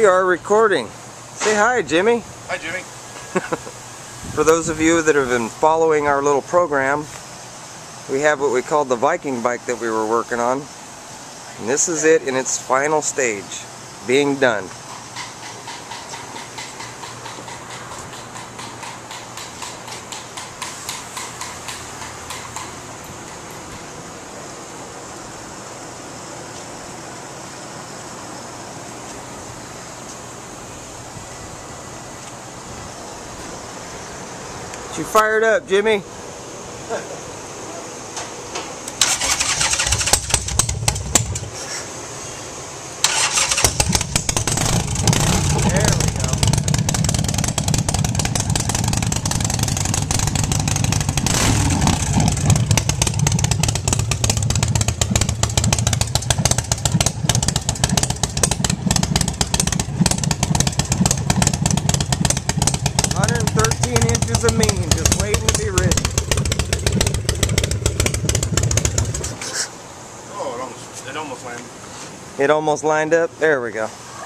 We are recording. Say hi, Jimmy. Hi, Jimmy. For those of you that have been following our little program, we have what we called the Viking bike that we were working on. And this is it in its final stage, being done. You fired up, Jimmy. There we go. Inches of mean, just waiting to be ridden. Oh, it almost landed. It almost lined up. There we go.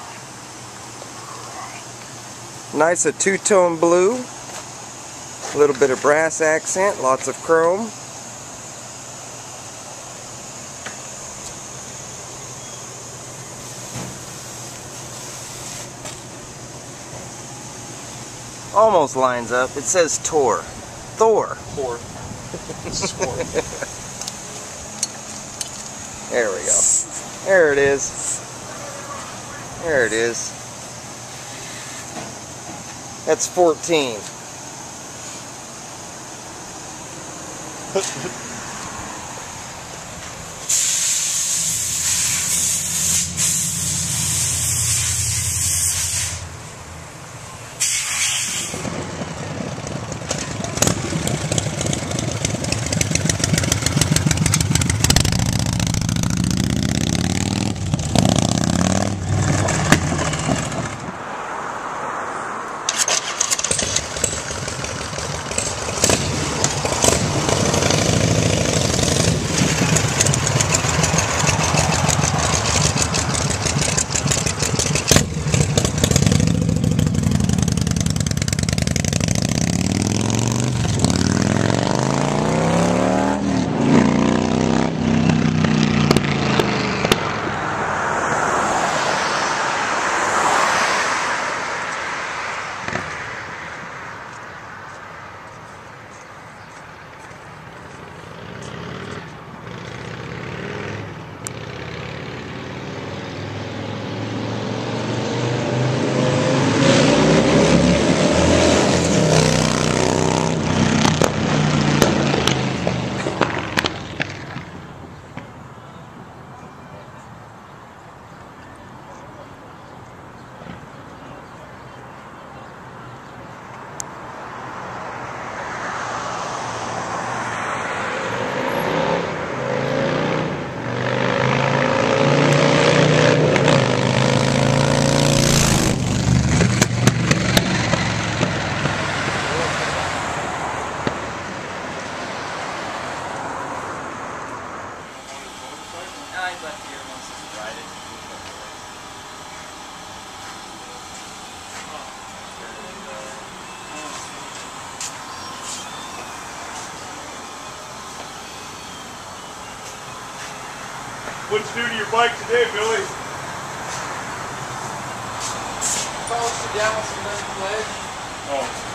Nice, a two-tone blue. A little bit of brass accent, lots of chrome. Almost lines up. It says THOR. THOR. THOR. There we go. There it is. There it is. That's 14. What'd you do to your bike today, Billy? Tossed it down with some ledge. Oh.